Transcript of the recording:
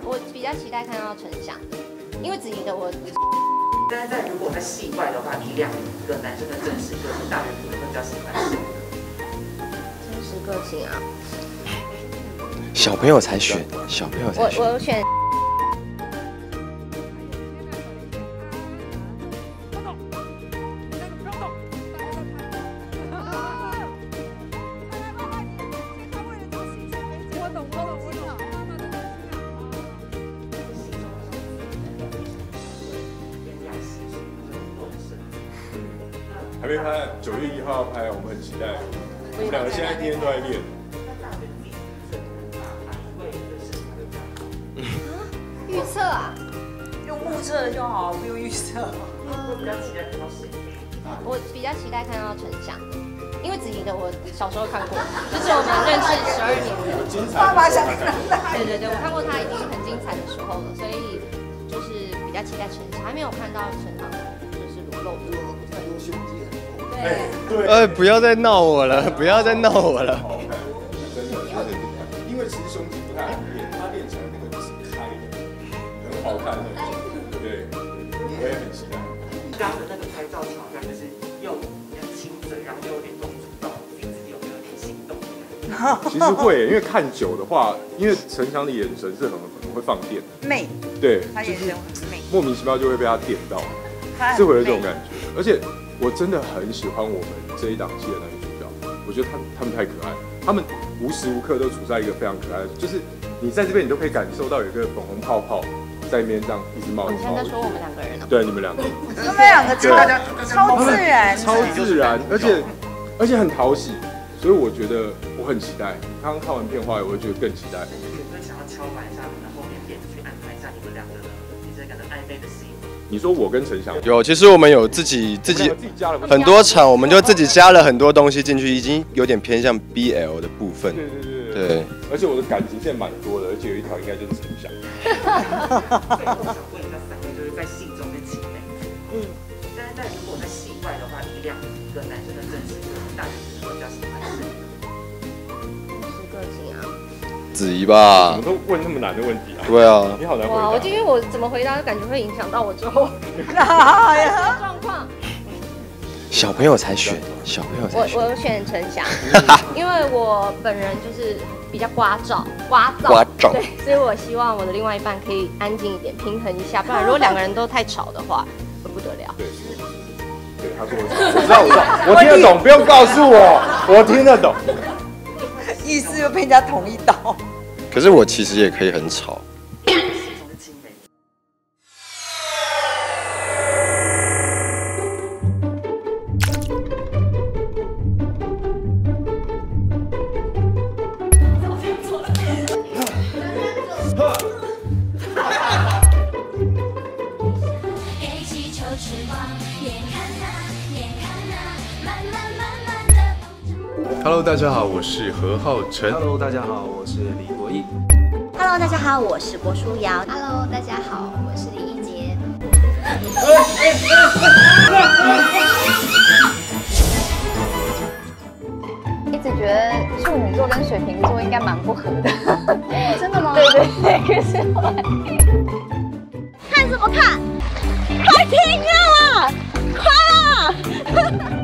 我比较期待看到陈翔，因为子怡的我。 但是如果在戏外的话，以2个男生的真实个性，大人可能会比较喜欢谁？ 真实个性啊， 小朋友才选，小朋友才选。 我选。 还没拍，9月1号要拍，我们很期待。我们2个现在天天都在练。 预测啊？ 用目测就好，不用预测。 我比较期待看到谁？ 我比较期待看到陈翔，因为子怡的我小时候看过，就是我们认识12年的。 爸爸想看。 对对对，我看过他已经很精彩的时候了，所以就是比较期待陈翔，还没有看到陈翔就是裸露的部分。 对， 不要再闹我了，不要再闹我了。 真的，因为其实胸肌不太好练，他练起来那个就是开的，很好看的。对，我也很期待。 刚刚的那个拍照桥段，就是又亲嘴，然后又有点公主抱，自己有没有点心动？ 其实会，因为看久的话，因为陈翔的眼神是很会放电， 媚， 对， 他眼神很媚， 莫名其妙就会被他电到，是会有这种感觉。而且我真的很喜欢我们这一档戏的男女主角，我觉得他们太可爱，他们无时无刻都处在一个非常可爱的，就是你在这边你都可以感受到有一个粉红泡泡在那边这样一直冒。 你现在说我们2个人呢？ 对，你们2个， 他们2个超自然， 超自然，而且很讨喜，所以我觉得我很期待。刚刚看完片花，我会觉得更期待。 有没有想要敲完一下，可能后面点去安排一下你们2个的一些可能暧昧的戏？ 你说我跟陈翔有，其实我们有自己加了很多场，我们就自己加了很多东西进去，已经有点偏向 BL 的部分。对。而且我的感情线蛮多的，而且有一条应该就是陈翔。 最后想问一下3位，就是在戏中跟青梅，但是如果在戏外的话，以2个男生的真实个性，大人可能会比较喜欢谁？ 真实个性啊。 子怡吧。 怎么都问那么难的问题啊？ 对啊。 你好难回答。 我就因为我怎么回答，感觉会影响到我之后状况。 小朋友才选，小朋友才选。 我选陈翔，因为我本人就是比较聒噪，对，所以我希望我的另外一半可以安静一点，平衡一下，不然如果2个人都太吵的话，会不得了。 对，他说我知道，我听得懂，不用告诉我，我听得懂。 意思又被人家捅一刀。 可是我其实也可以很吵。 Hello， 大家好，我是何浩晨。 Hello， 大家好，我是李国毅。 Hello， 大家好，我是郭书瑶。Hello， 大家好，我是李一杰。 一直觉得处女座跟水瓶座应该蛮不合的。 真的吗？ 对对对，可是后来看什么看？快停啊！快啊！